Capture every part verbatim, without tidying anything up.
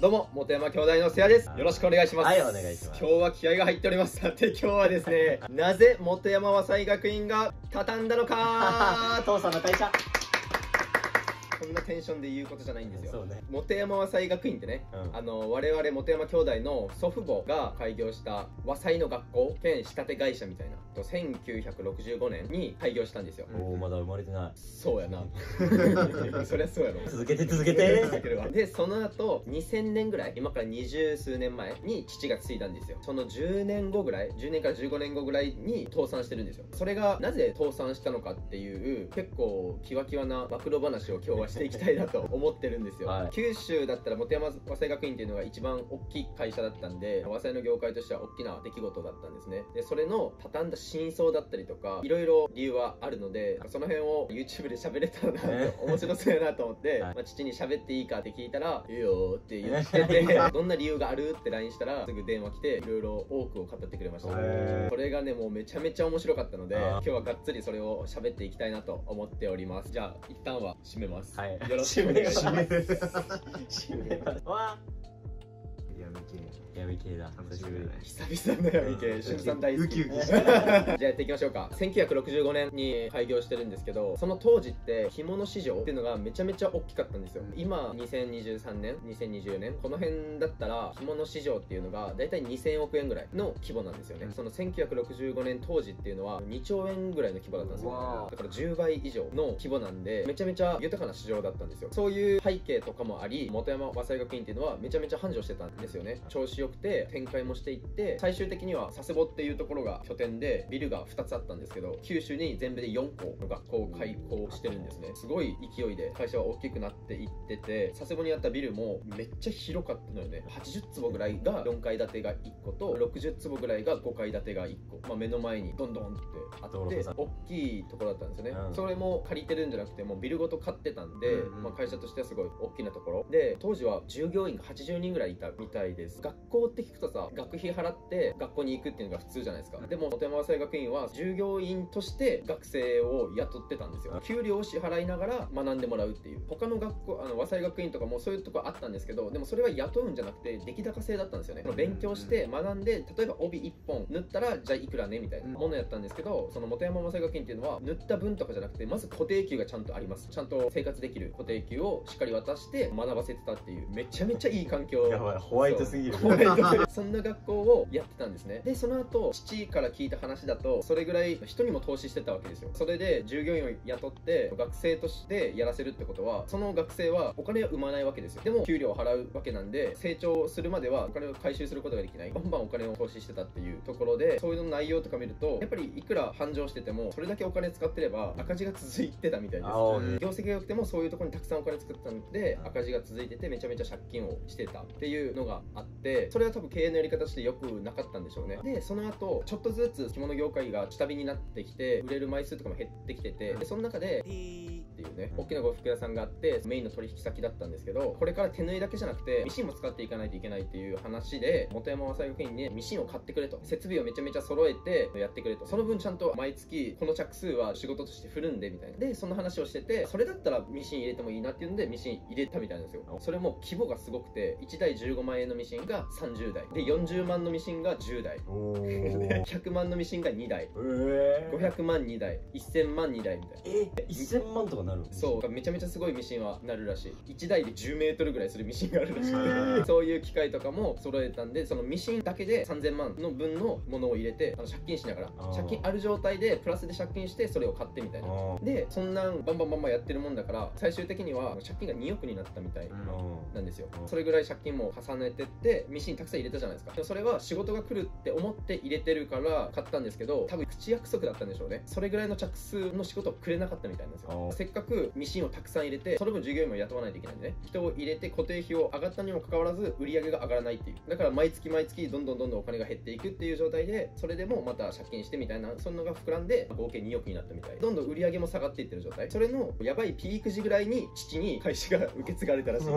どうも、本山兄弟のせやです。よろしくお願いします。 はい、お願いします。 今日は気合が入っております。さて、今日はですね、なぜ本山和西学院が畳んだのか父さんの会社。 こんなテンションで言うことじゃないんですよ。 そうね。 本山和西学院ってね、うん、あの我々本山兄弟の祖父母が開業した和西の学校兼仕立て会社みたいなとせんきゅうひゃくろくじゅうごねんに開業したんですよ。 おお、まだ生まれてない。 そうやな。そりゃそうやろ。 続けて続けて。 続けるわ。でその後にせんねんぐらい、今から二十数年前に父が継いだんですよ。そのじゅうねんごぐらい、じゅうねんからじゅうごねんごぐらいに倒産してるんですよ。それがなぜ倒産したのかっていう結構キワキワな暴露話を今日はしていきたいなと思ってるんですよ。はい、九州だったら本山和西学院っていうのが一番大きい会社だったんで、和西の業界としては大きな出来事だったんですね。でそれの畳んだ真相だったりとかいろいろ理由はあるので、その辺を YouTube で喋れたらなと面白そうやなと思って、はい、まあ、父に喋っていいかって聞いたら「いいよ」って言っててどんな理由があるって ライン したらすぐ電話来ていろいろ多くを語ってくれました。それがねもうめちゃめちゃ面白かったので、今日はがっつりそれを喋っていきたいなと思っております。じゃあ一旦は締めます。はい、よろしくお願いします。 締めます。わ闇系闇系だ。久しぶり。 久々の闇系。しゅんさん大好き。じゃあやっていきましょうか。せんきゅうひゃくろくじゅうごねんに開業してるんですけど、その当時って着物市場っていうのがめちゃめちゃ大きかったんですよ。今にせんにじゅうさんねん、にせんにじゅうねんこの辺だったら着物市場っていうのがだいたいにせんおくえんぐらいの規模なんですよね。そのせんきゅうひゃくろくじゅうごねん当時っていうのはにちょうえんぐらいの規模だったんですよ。だからじゅうばい以上の規模なんで、めちゃめちゃ豊かな市場だったんですよ。そういう背景とかもあり、本山和西学院っていうのはめちゃめちゃ繁盛してたんですよね。調子良くて展開もしていって、最終的には佐世保っていうところが拠点でビルがふたつあったんですけど、九州に全部でよんこの学校を開校してるんですね。すごい勢いで会社は大きくなっていってて、佐世保にあったビルもめっちゃ広かったのよね。はちじゅっつぼぐらいがよんかい建てがいっことろくじゅっつぼぐらいがごかい建てがいっこ、まあ、目の前にどんどんってあって大きいところだったんですよね。うん、それも借りてるんじゃなくてもうビルごと買ってたんで、うんうん、まあ、会社としてはすごい大きなところで、当時は従業員がはちじゅうにんぐらいいたみたいです。学校って聞くとさ、学費払って学校に行くっていうのが普通じゃないですか。でも本山和西学院は従業員として学生を雇ってたんですよ。給料を支払いながら学んでもらうっていう。他の学校、あの和西学院とかもそういうとこあったんですけど、でもそれは雇うんじゃなくて出来高制だったんですよね。勉強して学んで、例えば帯いっぽん縫ったらじゃあいくらねみたいなものやったんですけど、その本山和西学院っていうのは縫った分とかじゃなくて、まず固定給がちゃんとあります。ちゃんと生活できる固定給をしっかり渡して学ばせてたっていう、めちゃめちゃいい環境。 やばい、ホワイトすぎる。 ホワイトすぎる。そんな学校をやってたんですね。でその後父から聞いた話だと、それぐらい人にも投資してたわけですよ。それで従業員を雇って学生としてやらせるってことは、その学生はお金を生まないわけですよ。でも給料を払うわけなんで、成長するまではお金を回収することができない。バンバンお金を投資してたっていうところで、そういうの内容とか見るとやっぱりいくら繁盛しててもそれだけお金使ってれば赤字が続いてたみたいです。業績が良くてもそういうところにたくさんお金作ったんで赤字が続いてて、めちゃめちゃ借金をしてたっていうのがあって、それは多分経営のやり方として良くなかったんでしょうね。でその後ちょっとずつ着物業界が下火になってきて、売れる枚数とかも減ってきてて、でその中でっていうね、大きな呉服屋さんがあってメインの取引先だったんですけど、これから手縫いだけじゃなくてミシンも使っていかないといけないっていう話で、本山和西学院にミシンを買ってくれと、設備をめちゃめちゃ揃えてやってくれと、その分ちゃんと毎月この着数は仕事として振るんでみたいな。でその話をしてて、それだったらミシン入れてもいいなっていうんでミシン入れたみたいなんですよ。それも規模がすごくて、いちだいじゅうごまんえんのミシンがさんじゅうだいで、よんじゅうまんのミシンがじゅうだいで、ひゃくまんのミシンがにだい、ごひゃくまんにだい、せんまんにだいみたいな。 えせんまんとかなる？ そう、めちゃめちゃすごいミシンはなるらしい。いちだいでじゅうメートルぐらいするミシンがあるらしい。そういう機械とかも揃えたんで、そのミシンだけでさんぜんまんの分のものを入れて、あの借金しながら、借金ある状態でプラスで借金してそれを買ってみたいな。でそんなんバンバンバンバンやってるもんだから、最終的には借金がにおくになったみたいなんですよ。それぐらい借金も重ねてってミシンたくさん入れたじゃないですか。でもそれは仕事が来るって思って入れてるから買ったんですけど、多分口約束だったんでしょうね。それぐらいの着数の仕事をくれなかったみたいなんですよ。せっかくミシンをたくさん入れて、その分従業員も雇わないといけないんでね、人を入れて固定費を上がったにもかかわらず売り上げが上がらないっていう。だから毎月毎月どんどんどんどんお金が減っていくっていう状態で、それでもまた借金してみたいな、そんなのが膨らんで合計におくになったみたい。どんどん売り上げも下がっていってる状態。それのやばいピーク時ぐらいに父に会社が受け継がれたらしいです。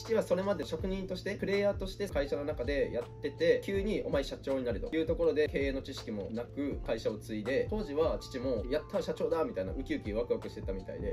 父はそれまで職人としてプレイヤーとして会社の中でやってて、急にお前社長になるというところで経営の知識もなく会社を継いで、当時は父もやった社長だみたいなウキウキワクワクしてたみたいで、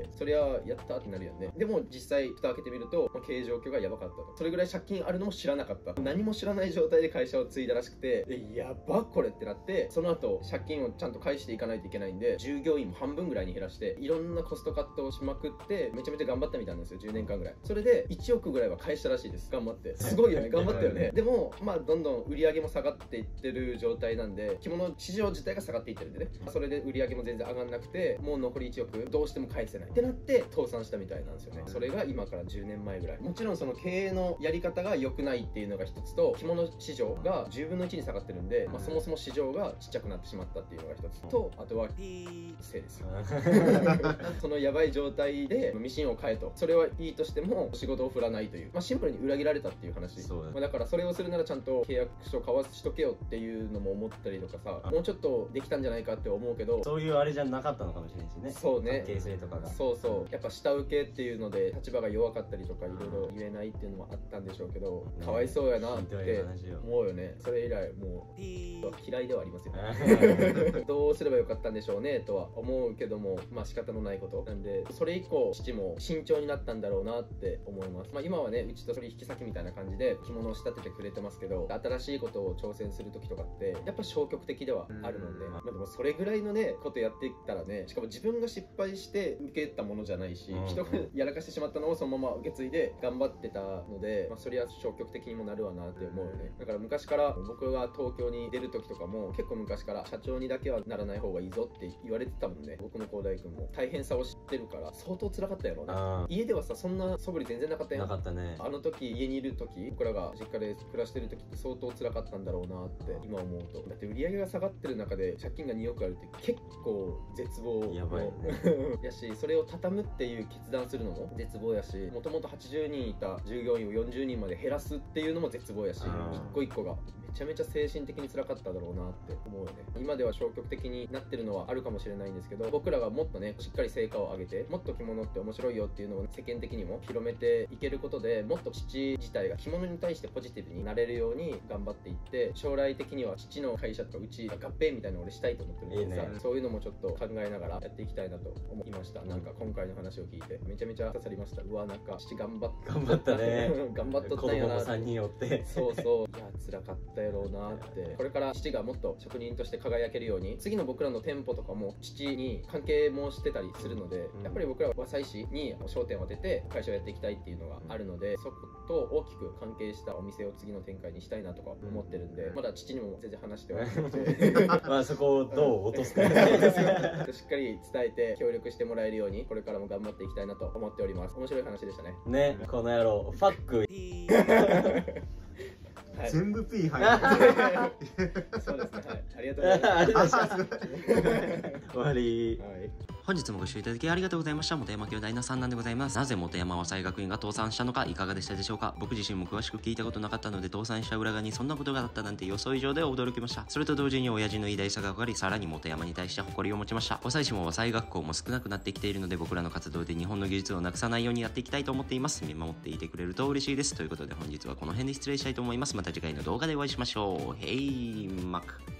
そりゃやったってなるよね。でも実際蓋開けてみると、まあ、経営状況がやばかったと。それぐらい借金あるのも知らなかった。何も知らない状態で会社を継いだらしくて、えやばこれってなって、その後借金をちゃんと返していかないといけないんで、従業員も半分ぐらいに減らして、いろんなコストカットをしまくってめちゃめちゃ頑張ったみたいなんですよ。じゅうねんかんぐらい。それでいちおくぐらいは返したらしいです。頑張って、すごいよね、頑張ったよね。でもまあどんどん売り上げも下がっていってる状態なんで、着物市場自体が下がっていってるんでね、それで売り上げも全然上がんなくて、もう残りいちおくどうしても返せないってなって倒産したみたいなんですよね。それが今からじゅうねんまえぐらい。もちろんその経営のやり方が良くないっていうのが一つと、着物市場がじゅうぶんのいちに下がってるんで、まあ、そもそも市場がちっちゃくなってしまったっていうのが一つと、あとはせいですよそのやばい状態でミシンを買えと、それはいいとしても仕事を振らないという、まあ、シンプルに裏切られたっていう話。そうだ、まあ、だからそれをするならちゃんと契約書交わしとけよっていうのも思ったりとかさ、もうちょっとできたんじゃないかって思うけど、 そういうあれじゃなかったのかもしれないしね。そうね、関係性とかが。 そうそう、やっぱ下請けっていうので立場が弱かったりとかいろいろ言えないっていうのもあったんでしょうけど、ね、かわいそうやなって思うよね。それ以来もう嫌いではありますよどうすればよかったんでしょうねとは思うけども、まあ仕方のないことなんで、それ以降父も慎重になったんだろうなって思います。まあ今はね、うちと取引先みたいな感じで着物を仕立ててくれてますけど、新しいことを挑戦する時とかってやっぱ消極的ではあるので、まあ、でもそれぐらいのねことやっていったらね、しかも自分が失敗して受けたものじゃないし、人がやらかしてしまったのをそのまま受け継いで頑張ってたので、まあ、そりゃ消極的にもなるわなって思うよね。だから昔から僕が東京に出る時とかも結構昔から社長にだけはならない方がいいぞって言われてたもんね。僕も広大君も大変さを知ってるから相当辛かったやろうな。家ではさそんな素振り全然なかったやん。なかったね。あの時家にいる時、僕らが実家で暮らしてる時って相当辛かったんだろうなって今思うと。だって売り上げが下がってる中で借金がにおくあるって結構絶望やばいねやし、それを畳むっていう決断するのも絶望やし、もともとはちじゅうにんいた従業員をよんじゅうにんまで減らすっていうのも絶望やし、一個一個がめちゃめちゃ精神的に辛かっただろうなって思うよね。今では消極的になってるのはあるかもしれないんですけど、僕らがもっとねしっかり成果を上げて、もっと着物って面白いよっていうのを世間的にも広めていけることで、もっと父自体が着物に対してポジティブになれるように頑張っていって、将来的には父の会社とかうちが合併みたいなのを俺したいと思ってるんでさ、いいね、そういうのもちょっと考えながらやっていきたいなと思いました。なんか今回の話を聞いてめちゃめちゃ刺さりました。うわ、なんか父頑張っ頑張ったね頑張っとったんやな。子供さんにんおってそうそう、いや辛かったやろうなって。これから父がもっと職人として輝けるように、次の僕らの店舗とかも父に関係もしてたりするので、やっぱり僕らは和裁師に焦点を当てて会社をやっていきたいっていうのがあるので、そこと大きく関係したお店を次の展開にしたいなとか思ってるんで、まだ父にも全然話してはなくてまあそこをどう落とすかしっかり伝えて協力してもらえるようにこれからも頑張っていきたいなと思っております。面白い話でしたね。ね、この野郎ファックはい、全部 P 入るそうですね、はい、ありがとうございますありがとうございます終わり、はい、本日もご視聴いただきありがとうございました。本山兄弟の三男でございます。なぜ本山和裁学院が倒産したのかいかがでしたでしょうか。僕自身も詳しく聞いたことなかったので、倒産した裏側にそんなことがあったなんて予想以上で驚きました。それと同時に親父の偉大さが分かり、さらに本山に対して誇りを持ちました。和裁師も和裁学校も少なくなってきているので、僕らの活動で日本の技術をなくさないようにやっていきたいと思っています。見守っていてくれると嬉しいです。ということで本日はこの辺で失礼したいと思います。また次回の動画でお会いしましょう。ヘイマック。